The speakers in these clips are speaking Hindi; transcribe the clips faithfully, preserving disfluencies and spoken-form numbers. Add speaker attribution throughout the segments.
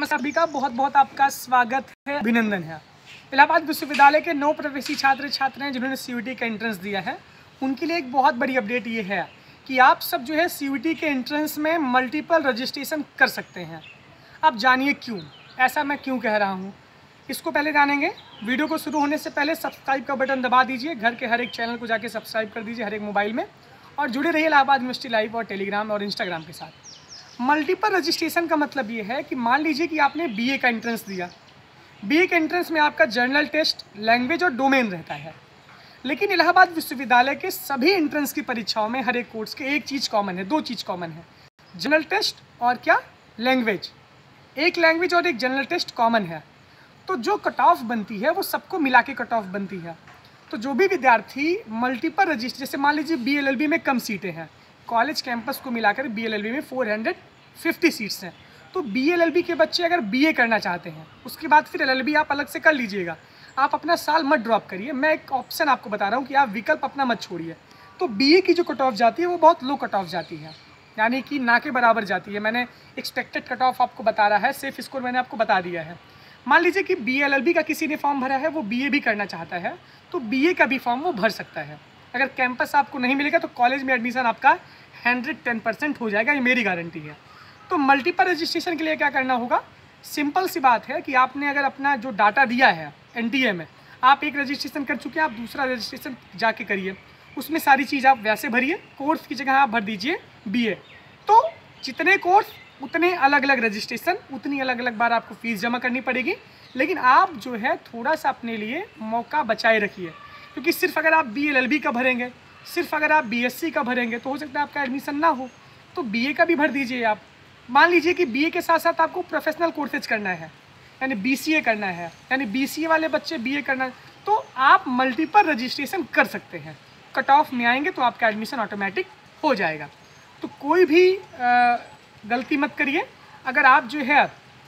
Speaker 1: सभी का बहुत बहुत आपका स्वागत है, अभिनंदन है। इलाहाबाद विश्वविद्यालय के नौ प्रवेशी छात्र छात्राएं जिन्होंने सीयूईटी का एंट्रेंस दिया है, उनके लिए एक बहुत बड़ी अपडेट ये है कि आप सब जो है सीयूईटी के एंट्रेंस में मल्टीपल रजिस्ट्रेशन कर सकते हैं। अब जानिए क्यों, ऐसा मैं क्यों कह रहा हूँ, इसको पहले जानेंगे। वीडियो को शुरू होने से पहले सब्सक्राइब का बटन दबा दीजिए, घर के हर एक चैनल को जाके सब्सक्राइब कर दीजिए हर एक मोबाइल में, और जुड़े रहिए इलाहाबाद यूनिवर्सिटी लाइव और टेलीग्राम और इंस्टाग्राम के साथ। मल्टीपल रजिस्ट्रेशन का मतलब ये है कि मान लीजिए कि आपने बीए का एंट्रेंस दिया। बीए के एंट्रेंस में आपका जर्नल टेस्ट, लैंग्वेज और डोमेन रहता है, लेकिन इलाहाबाद विश्वविद्यालय के सभी एंट्रेंस की परीक्षाओं में हर एक कोर्स के एक चीज़ कॉमन है, दो चीज़ कॉमन है, जर्नल टेस्ट और क्या, लैंग्वेज। एक लैंग्वेज और एक जर्नल टेस्ट कॉमन है, तो जो कट ऑफ बनती है वो सबको मिला के कट ऑफ बनती है। तो जो भी विद्यार्थी मल्टीपल रजिस्टर, जैसे मान लीजिए बी एल एल बी में कम सीटें हैं, कॉलेज कैंपस को मिलाकर बी एल एल बी में चार सौ पचास सीट्स हैं, तो बी एल एल बी के बच्चे अगर बीए करना चाहते हैं, उसके बाद फिर एल एल बी आप अलग से कर लीजिएगा। आप अपना साल मत ड्रॉप करिए, मैं एक ऑप्शन आपको बता रहा हूँ कि आप विकल्प अपना मत छोड़िए। तो बीए की जो कट ऑफ जाती है वो बहुत लो कट ऑफ जाती है, यानी कि ना के बराबर जाती है। मैंने एक्सपेक्टेड कट ऑफ आपको बता रहा है, सेफ स्कोर मैंने आपको बता दिया है। मान लीजिए कि बी एल एल बी का किसी ने फॉर्म भरा है, वो बीए भी करना चाहता है, तो बीए का भी फॉर्म वो भर सकता है। अगर कैंपस आपको नहीं मिलेगा तो कॉलेज में एडमिशन आपका हंड्रेड टेन परसेंट हो जाएगा, ये मेरी गारंटी है। तो मल्टीपल रजिस्ट्रेशन के लिए क्या करना होगा, सिंपल सी बात है कि आपने अगर अपना जो डाटा दिया है एन टी ए में, आप एक रजिस्ट्रेशन कर चुके हैं, आप दूसरा रजिस्ट्रेशन जाके करिए, उसमें सारी चीज़ आप वैसे भरिए, कोर्स की जगह आप भर दीजिए बीए। तो जितने कोर्स उतने अलग अलग रजिस्ट्रेशन, उतनी अलग अलग बार आपको फीस जमा करनी पड़ेगी, लेकिन आप जो है थोड़ा सा अपने लिए मौका बचाए रखिए, क्योंकि सिर्फ अगर आप बी एल एल बी का भरेंगे, सिर्फ अगर आप बी एस सी का भरेंगे तो हो सकता है आपका एडमिशन ना हो। तो बीए का भी भर दीजिए आप। मान लीजिए कि बीए के साथ साथ आपको प्रोफेशनल कोर्सेज करना है, यानी बी सी ए करना है, यानी बी सी ए वाले बच्चे बीए करना है, तो आप मल्टीपल रजिस्ट्रेशन कर सकते हैं। कट ऑफ में आएंगे तो आपका एडमिशन ऑटोमेटिक हो जाएगा। तो कोई भी आ, गलती मत करिए। अगर आप जो है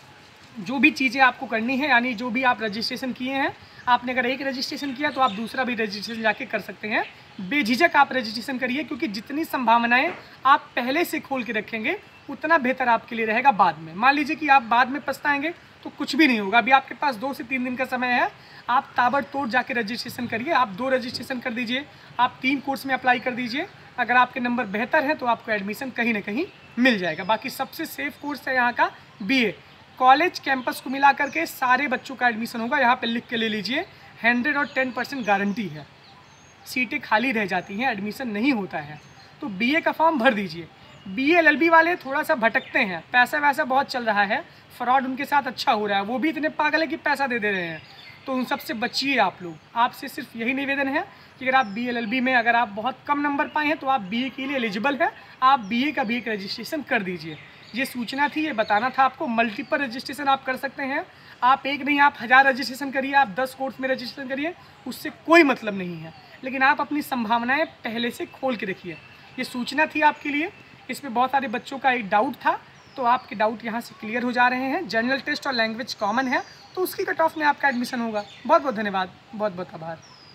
Speaker 1: जो भी चीज़ें आपको करनी है, यानी जो भी आप रजिस्ट्रेशन किए हैं, आपने अगर एक रजिस्ट्रेशन किया तो आप दूसरा भी रजिस्ट्रेशन जाके कर सकते हैं। बेझिझक आप रजिस्ट्रेशन करिए, क्योंकि जितनी संभावनाएं आप पहले से खोल के रखेंगे उतना बेहतर आपके लिए रहेगा बाद में। मान लीजिए कि आप बाद में पछताएंगे तो कुछ भी नहीं होगा। अभी आपके पास दो से तीन दिन का समय है, आप ताबड़तोड़ जाके रजिस्ट्रेशन करिए। आप दो रजिस्ट्रेशन कर दीजिए, आप तीन कोर्स में अप्लाई कर दीजिए। अगर आपके नंबर बेहतर हैं तो आपको एडमिशन कहीं ना कहीं मिल जाएगा। बाकी सबसे सेफ कोर्स है यहाँ का बीए। कॉलेज कैंपस को मिला करके सारे बच्चों का एडमिशन होगा, यहाँ पे लिख के ले लीजिए। हंड्रेड और टेन परसेंट गारंटी है। सीटें खाली रह जाती हैं, एडमिशन नहीं होता है, तो बीए का फॉर्म भर दीजिए। बी एल एल बी वाले थोड़ा सा भटकते हैं, पैसा वैसा बहुत चल रहा है, फ्रॉड उनके साथ अच्छा हो रहा है, वो भी इतने पागल है कि पैसा दे दे रहे हैं, तो उन सब से बचिए आप लोग। आपसे सिर्फ यही निवेदन है कि अगर आप बी एल एल बी में अगर आप बहुत कम नंबर पाए हैं तो आप बीए के लिए एलिजिबल है, आप बीए का भी एक रजिस्ट्रेशन कर दीजिए। ये सूचना थी, ये बताना था आपको। मल्टीपल रजिस्ट्रेशन आप कर सकते हैं, आप एक नहीं, आप हज़ार रजिस्ट्रेशन करिए, आप दस कोर्स में रजिस्ट्रेशन करिए, उससे कोई मतलब नहीं है, लेकिन आप अपनी संभावनाएं पहले से खोल के रखिए। ये सूचना थी आपके लिए। इसमें बहुत सारे बच्चों का एक डाउट था, तो आपके डाउट यहाँ से क्लियर हो जा रहे हैं। जर्नल टेस्ट और लैंग्वेज कॉमन है, तो उसकी कट ऑफ में आपका एडमिशन होगा। बहुत बहुत धन्यवाद, बहुत बहुत आभार।